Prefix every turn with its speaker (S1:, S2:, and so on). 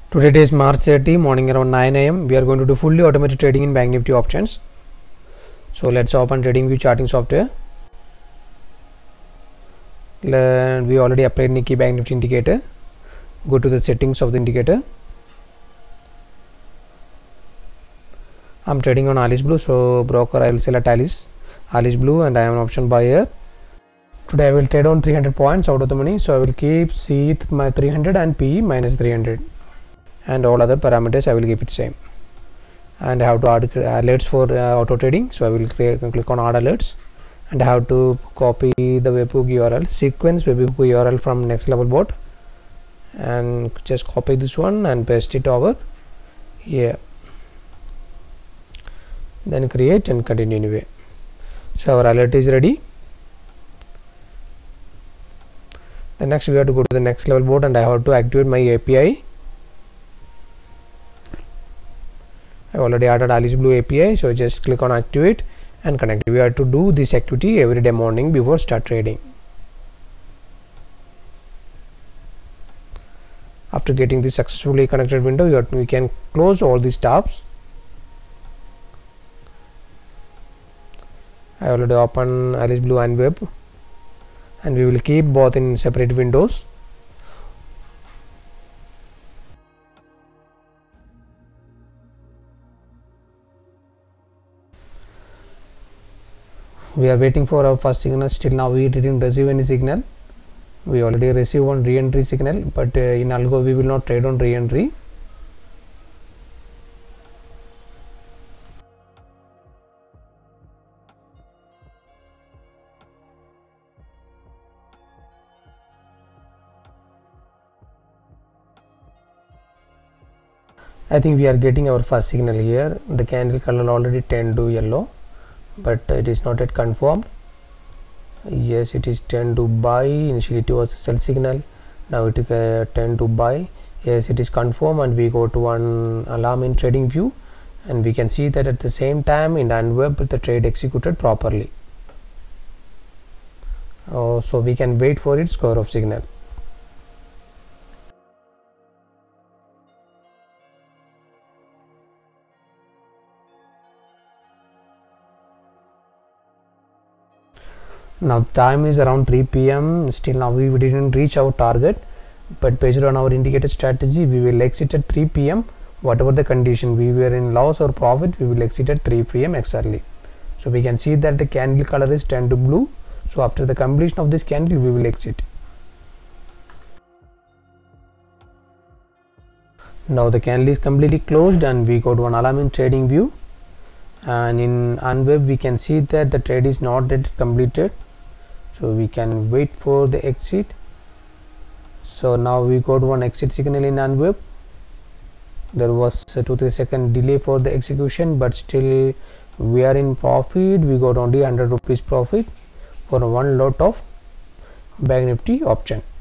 S1: Today is March 30, morning around 9 a.m. We are going to do fully automated trading in Bank Nifty options. So let's open TradingView charting software. We already applied Nikkei Bank Nifty indicator. Go to the settings of the indicator. I'm trading on Alice Blue, so broker I will select Alice Blue, and I am an option buyer. Today I will trade on 300 points out of the money, so I will keep C my 300 and P minus 300. And all other parameters I will keep it same. And I have to add alerts for auto trading, so I will click on add alerts, and I have to copy the webhook URL, sequence webhook URL from Next Level Bot, and just copy this one and paste it over here, then create and continue anyway. So our alert is ready. The next we have to go to the Next Level Bot, and I have to activate my API. I already added Alice Blue API, so just click on activate and connect. We have to do this activity every day morning before start trading. After getting this successfully connected window, we can close all these tabs. I already open Alice Blue and Web, and we will keep both in separate windows. We are waiting for our first signal. Still now we didn't receive any signal. We already received one re-entry signal, but in algo we will not trade on re-entry. I think we are getting our first signal here. The candle color already turned to yellow, but it is not yet confirmed. Yes, it is turned to buy. Initially it was a sell signal, now it turned to buy. Yes, it is confirmed, and we go to one alarm in TradingView, and we can see that at the same time in Unweb the trade executed properly. So we can wait for its score of signal. Now time is around 3 p.m. Still now we didn't reach our target, but based on our indicated strategy we will exit at 3 p.m. whatever the condition, we were in loss or profit, we will exit at 3 p.m. exactly. So we can see that the candle color is turned to blue, so after the completion of this candle we will exit. Now the candle is completely closed, and we go to an alarm in TradingView, and in Unweb we can see that the trade is not yet completed, so we can wait for the exit. So now we got one exit signal in Unweb. There was a 2-3 second delay for the execution, but still we are in profit. We got only 100 rupees profit for one lot of Bank Nifty option.